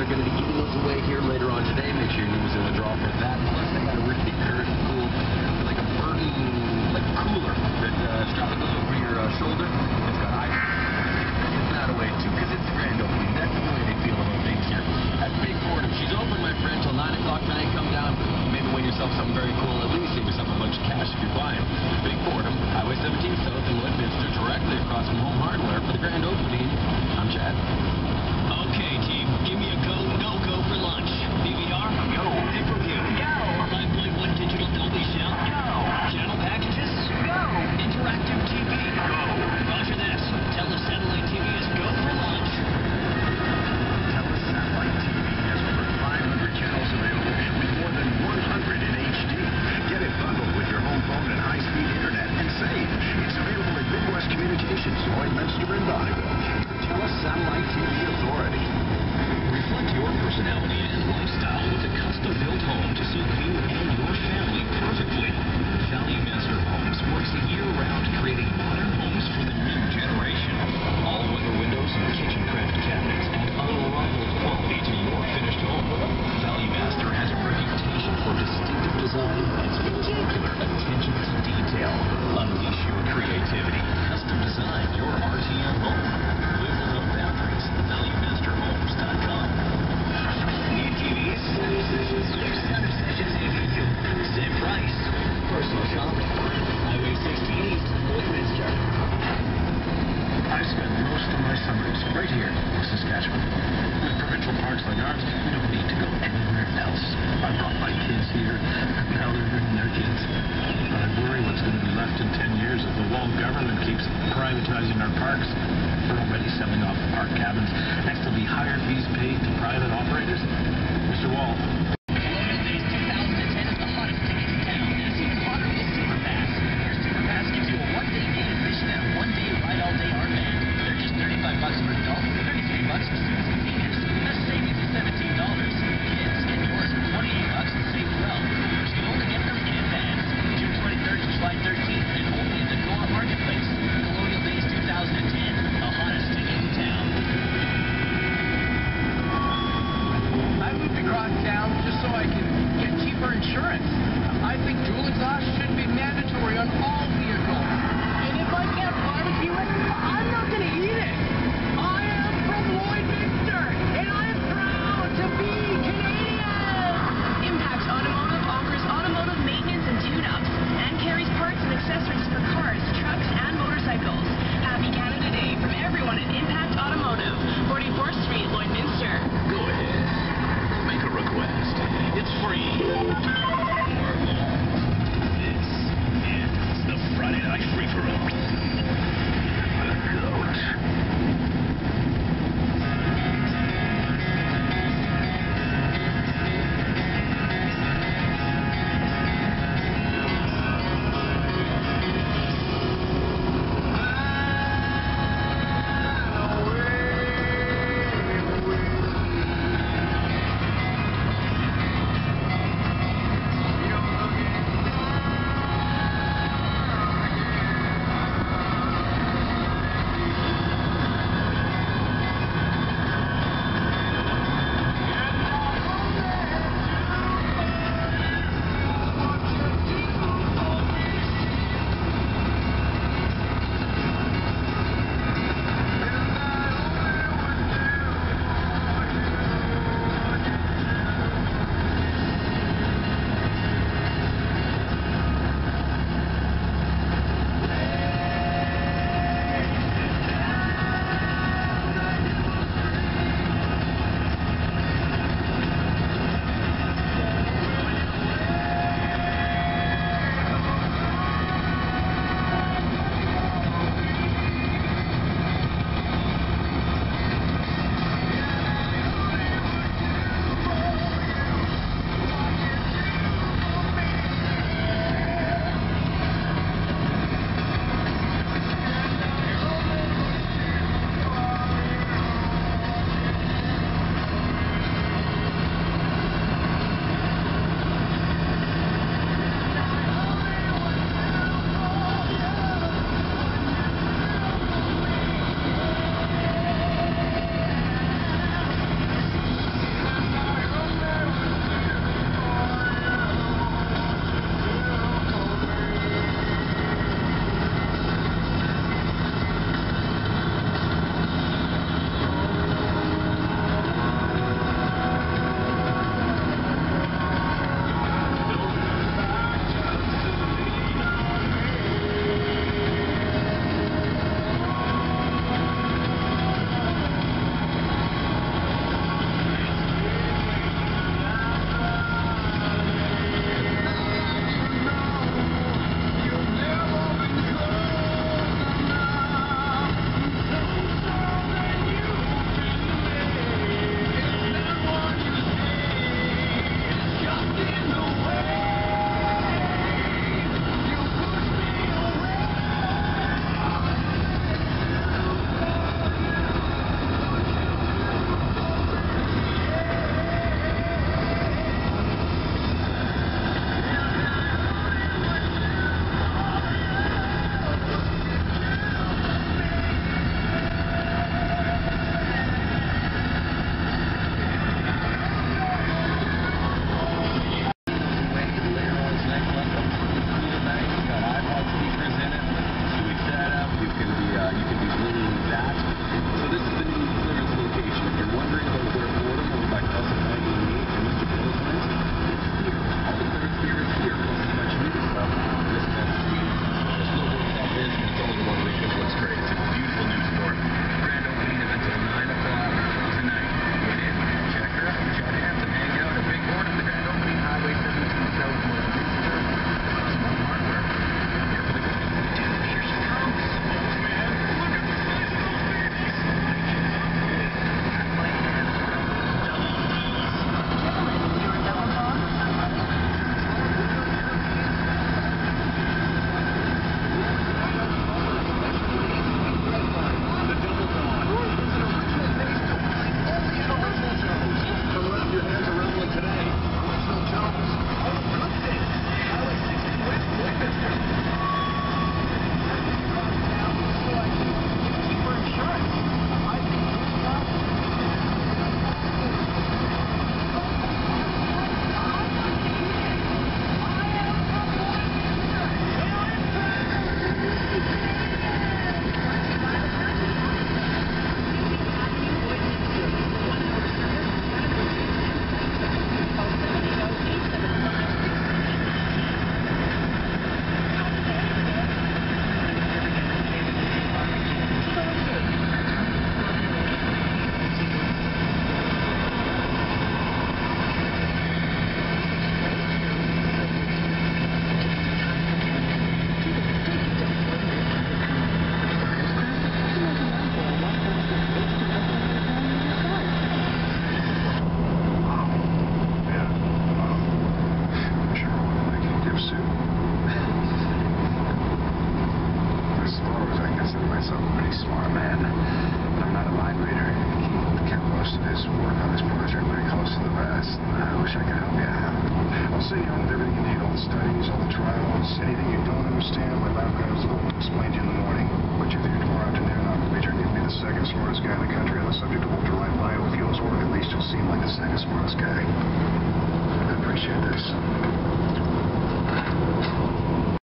are going to be giving those away here later on today. Make sure your name is in the draw for that. Plus, I got a really cool, like a burden, like cooler that straps over your shoulder. It's got ice. Give that away too, because it's the grand opening. That's the way they feel about things here at Big Fordham. She's open, my friend, till 9 o'clock tonight. Come down, maybe win yourself something very cool. At least save yourself a bunch of cash if you're buying. Big Fordham, Highway 17 South in Lloydminster, directly across from Home Hardware for the grand opening. I'm Chad. Okay, team, give me a go, no-go for lunch. DVR? Go. Pay-per-view? Go. 5.1 digital Dolby sound? Go. Channel packages? Go. Interactive TV? Go. Roger say you're home with everything you need, all the studies, all the trials, anything you don't understand, my lab guys will explain to you in the morning. But you're there tomorrow afternoon, Major, give me the second smartest guy